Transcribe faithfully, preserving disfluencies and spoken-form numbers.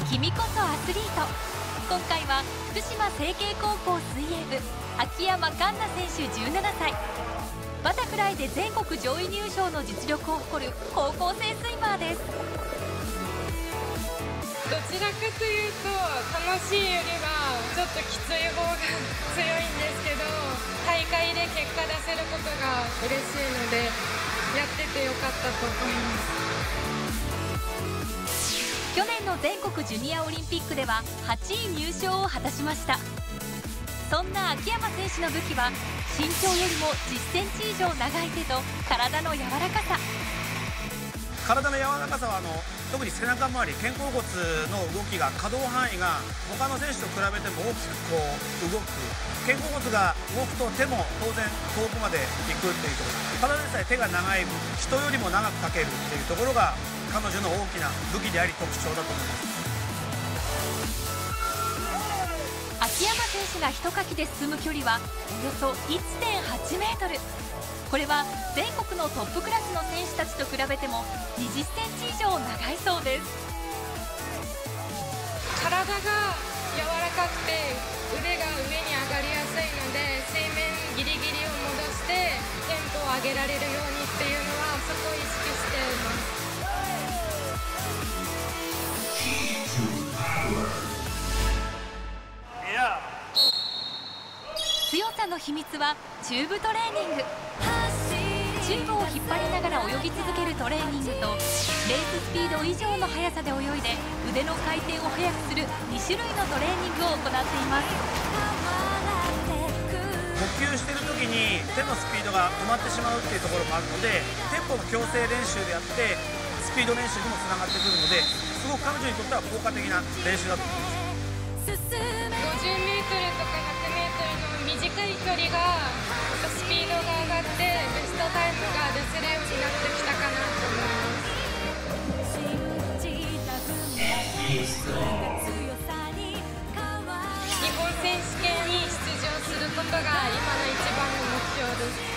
君こそアスリート。今回は福島成蹊高校水泳部秋山環奈選手じゅうななさい。バタフライで全国上位入賞の実力を誇る高校生スイマーです。 どちらかというと楽しいよりはちょっときつい方が強いんですけど、大会で結果出せることが嬉しいのでやっててよかったと思います。 去年の全国ジュニアオリンピックでははちい入賞を果たしました。そんな秋山選手の武器は身長よりもじゅっセンチ以上長い手と体の柔らかさ。 体の柔らかさはあの特に背中周り、肩甲骨の動きが可動範囲が他の選手と比べても大きくこう動く。肩甲骨が動くと手も当然遠くまで行くっていうところ、ただでさえ手が長い分人よりも長くかけるっていうところが彼女の大きな武器であり特徴だと思います。 秋山選手が一かきで進む距離はおよそ いってんはちメートル。これは全国のトップクラスの選手たちと比べてもにじゅっセンチ以上長いそうです。 体が柔らかくて腕が上に上がりやすいので、水面ギリギリを戻してテンポを上げられるようにっていうのはそこを意識しています。 強さの秘密はチューブトレーニング。チューブを引っ張りながら泳ぎ続けるトレーニングと、レーススピード以上の速さで泳いで腕の回転を速くするに種類のトレーニングを行っています。 呼吸している時に手のスピードが止まってしまうっていうところもあるので、テンポの矯正練習であってスピード練習にもつながってくるので、すごく彼女にとっては効果的な練習だと思います。 ごじゅうメートルとかひゃくメートルの短い距離がスピードが上がってベストタイムが出せるようになってきたかなと思います。日本選手権に出場することが今の一番の目標です。